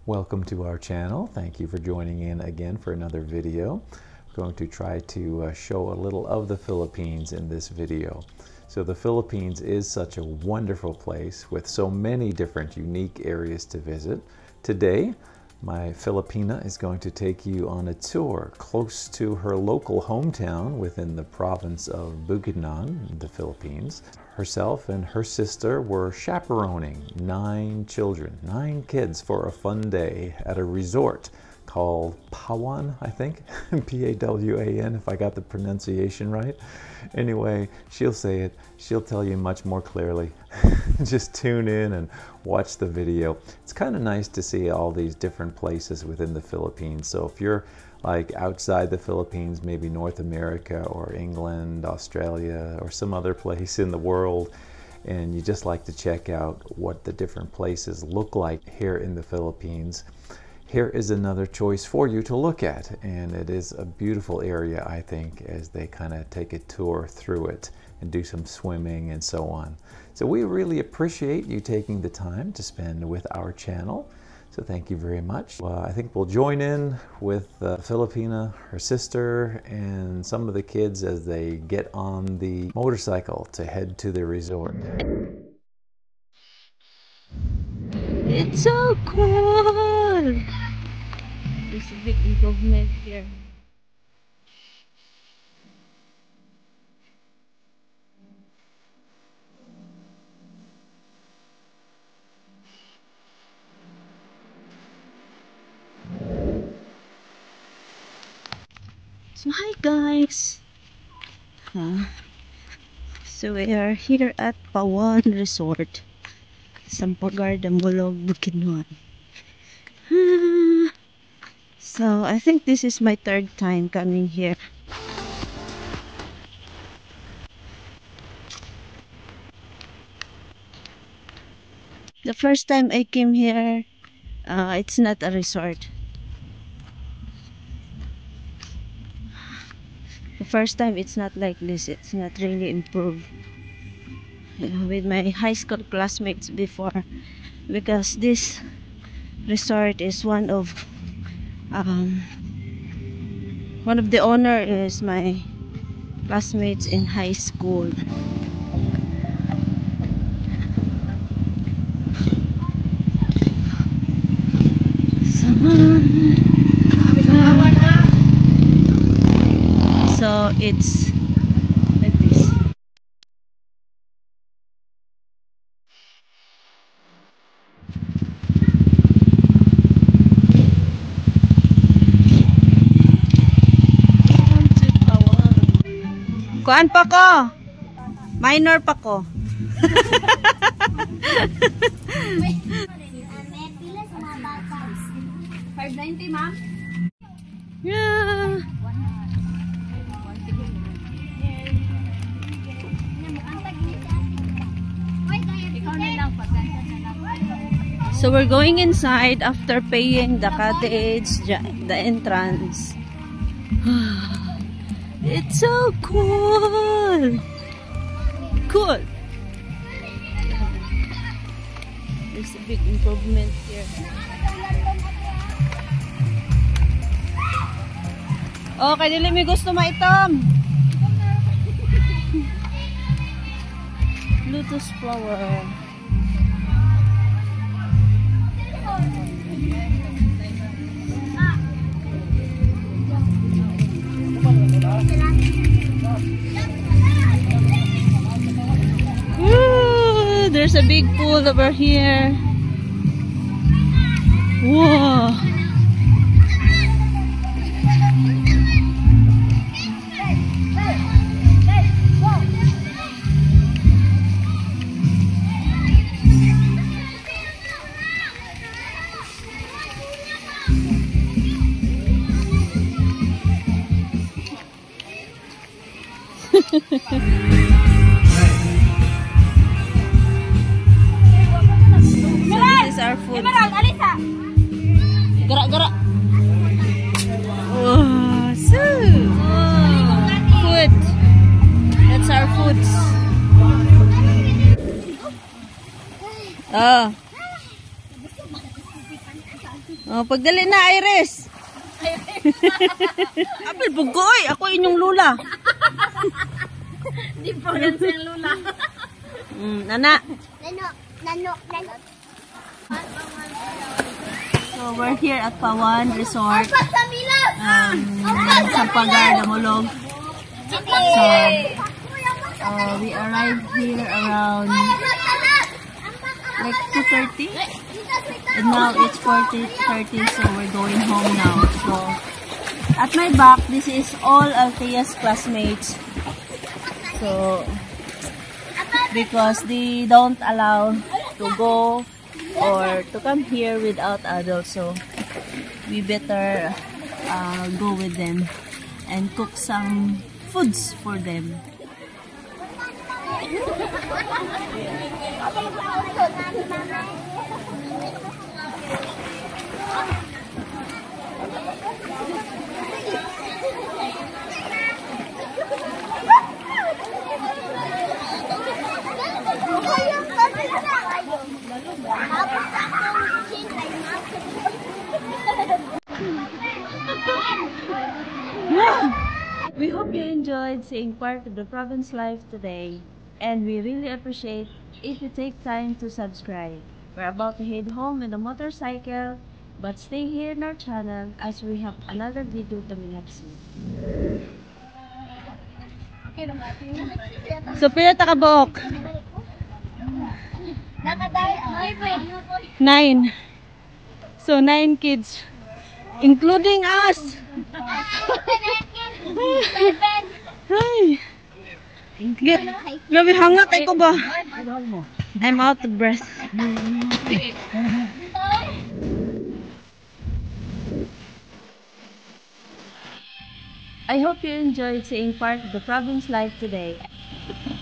Welcome to our channel. Thank you for joining in again for another video. We're going to try to show a little of the Philippines in this video. So the Philippines is such a wonderful place with so many different unique areas to visit. Today, my Filipina is going to take you on a tour close to her local hometown within the province of Bukidnon, the Philippines. Herself and her sister were chaperoning 9 kids for a fun day at a resort called Pawan, I think, P-A-W-A-N, if I got the pronunciation right. Anyway, she'll say it, she'll tell you much more clearly. Just tune in and watch the video. It's kind of nice to see all these different places within the Philippines. So if you're like outside the Philippines, maybe North America or England, Australia, or some other place in the world, and you just like to check out what the different places look like here in the Philippines, here is another choice for you to look at. And it is a beautiful area, I think, as they kind of take a tour through it and do some swimming and so on. So we really appreciate you taking the time to spend with our channel. So thank you very much. I think we'll join in with Filipina, her sister, and some of the kids as they get on the motorcycle to head to the resort. It's so cool! There's a big improvement here. So hi guys! So we are here at Pawan Resort, Sampaguarda, Mulog, Bukidnon. So I think this is my 3rd time coming here. The first time I came here, it's not a resort. The first time it's not like this, it's not really improved with my high school classmates before, because this resort is one of the owner is my classmates in high school. So it's like this. Kuan pa ko. Minor pa ko. $5.90, ma'am? Yeah. So we're going inside after paying the cottage, the entrance. It's so cool! Cool! There's a big improvement here. Okay, dili mi gusto maitom. Lotus flower. Ooh, there's a big pool over here. Whoa. So this is our food. Gerak-gerak. Wow, so food. That's our foods. Oh. Oh, pagdali na, Iris. Apil, bugoy. Ako inyong lula. Di po yan siyang lula. Nana. Nano. So, we're here at Pawan Resort. Sa Pagar, Damulog. So, we arrived here around like 2:30. And now it's 4:30, so we're going home now. So, at my back, this is all Althea's classmates. So, because they don't allow to go or to come here without adults, so we better go with them and cook some foods for them. We hope you enjoyed seeing part of the province life today, and we really appreciate if you take time to subscribe. We're about to head home with a motorcycle, but stay here in our channel as we have another video coming up soon. So, pila ta ka buok? 9. So, 9 kids, including us. Hi. Grabe, hangat ay ko ba? I'm out of breath. I hope you enjoyed seeing part of the province life today.